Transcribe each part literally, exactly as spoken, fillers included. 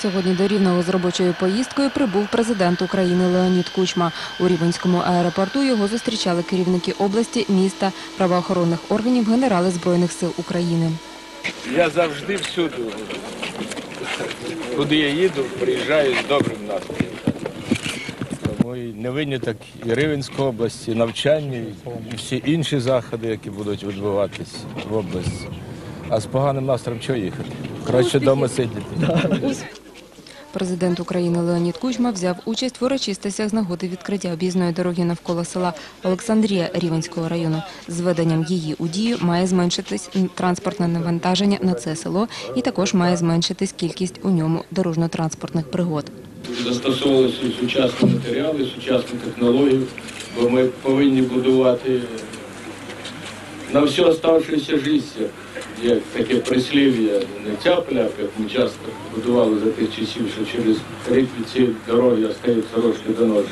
Сьогодні до Рівного з робочою поїздкою прибув президент України Леонід Кучма. У Рівненському аеропорту його зустрічали керівники області, міста, правоохоронних органів, генерали Збройних сил України. Я завжди всюди, куди я їду, приїжджаю з добрим настроєм. Тому і не виняток і Рівненської області, і навчання, і всі інші заходи, які будуть відбуватись в області. А з поганим настроєм чого їхати? Краще вдома сидіти. Президент України Леонід Кучма взяв участь в урочистостях з нагоди відкриття об'їзної дороги навколо села Олександрія Рівненського району. З введенням її у дію має зменшитись транспортне навантаження на це село і також має зменшитись кількість у ньому дорожньо-транспортних пригод. Застосовувалися сучасні матеріали, сучасні технології, бо ми повинні будувати на всю оставшуюся життя. Є таке прислів'я, не цяпля, як ми часто будували за тих часів, що через ріки ці дороги остаються трошки до ночі.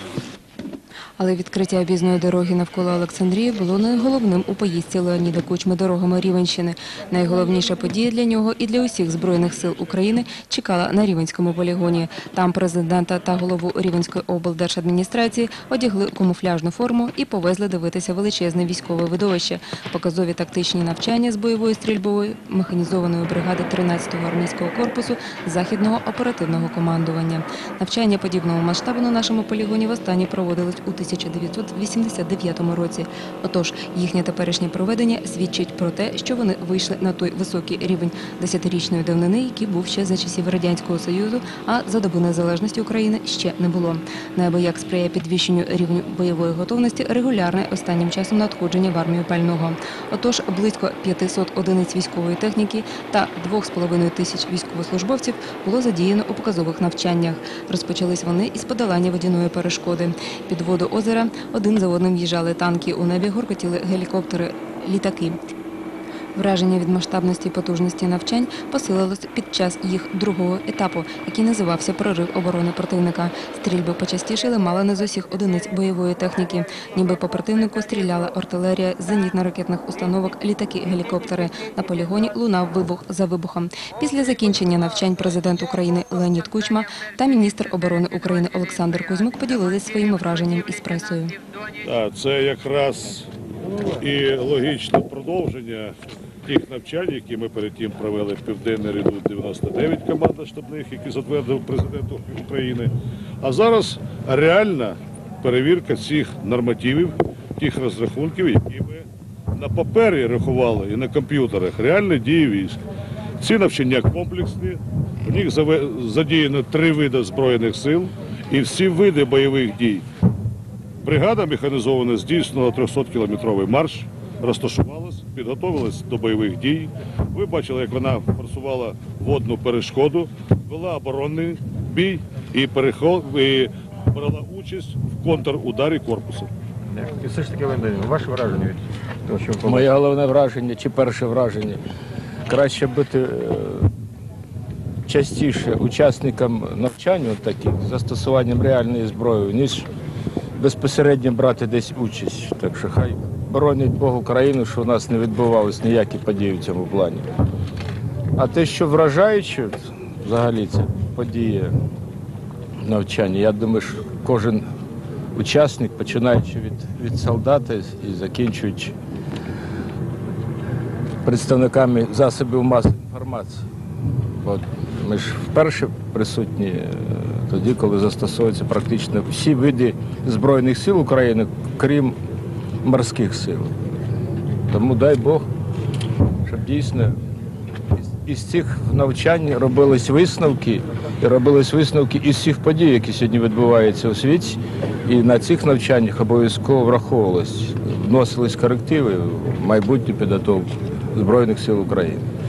Але відкриття об'їзної дороги навколо Олександрії було не головним у поїздці Леоніда Кучми дорогами Рівненщини. Найголовніша подія для нього і для усіх Збройних сил України чекала на Рівненському полігоні. Там президента та голову Рівненської облдержадміністрації одягли камуфляжну форму і повезли дивитися величезне військове видовище. Показові тактичні навчання з бойової стрільбової механізованої бригади тринадцятого армійського корпусу Західного оперативного командування. Навчання подібного масштабу на нашому полігоні востаннє проводились у тисяча дев'ятсот вісімдесят дев'ятому році. Отож, їхнє теперішнє проведення свідчить про те, що вони вийшли на той високий рівень десятирічної давнини, який був ще за часів Радянського Союзу, а за доби незалежності України ще не було. Неабияк сприяє підвищенню рівню бойової готовності регулярне останнім часом надходження в армію пального. Отож, близько п'ятисот одиниць військової техніки та двох з половиною тисяч військовослужбовців було задіяно у показових навчаннях. Розпочались вони із подолання водяної перешкоди. Під воду озера один за одним в'їжджали танки, у небі гуркотіли гелікоптери, літаки. Враження від масштабності і потужності навчань посилилось під час їх другого етапу, який називався «Прорив оборони противника». Стрільби почастішили мало не з усіх одиниць бойової техніки. Ніби по противнику стріляла артилерія, зенітно-ракетних установок, літаки, гелікоптери. На полігоні лунав вибух за вибухом. Після закінчення навчань президент України Леонід Кучма та міністр оборони України Олександр Кузьмук поділились своїми враженнями із пресою. Це якраз і логічне продовження тих навчань, які ми перед тим провели в Південний Редут дев'яносто дев'ять команда штабних, які затвердив президент України. А зараз реальна перевірка цих нормативів, тих розрахунків, які ми на папері рахували і на комп'ютерах. Реальні дії військ. Ці навчання комплексні, в них задіяно три види Збройних сил і всі види бойових дій. Бригада механізована здійснила трьохсоткілометровий марш, розташувалась, підготовилась до бойових дій. Ви бачили, як вона форсувала водну перешкоду, вела оборонний бій і, переход, і брала участь в контрударі корпусу. І все ж таки, ваше враження від того, що ви... Моє головне враження, чи перше враження, краще бути частіше учасникам навчань таких, застосуванням реальної зброї, ніж безпосередньо брати десь участь. Так що хай боронять Бог Україну, що у нас не відбувалися ніякі події в цьому плані. А те, що вражаюче, взагалі це подія навчання, я думаю, що кожен учасник, починаючи від, від солдата і закінчуючи представниками засобів масової інформації. От ми ж вперше присутні тоді, коли застосовуються практично всі види Збройних сил України, крім морських сил. Тому дай Бог, щоб дійсно із цих навчань робились висновки, і робились висновки із всіх подій, які сьогодні відбуваються у світі, і на цих навчаннях обов'язково враховувалось, вносились корективи в майбутню підготовку Збройних сил України.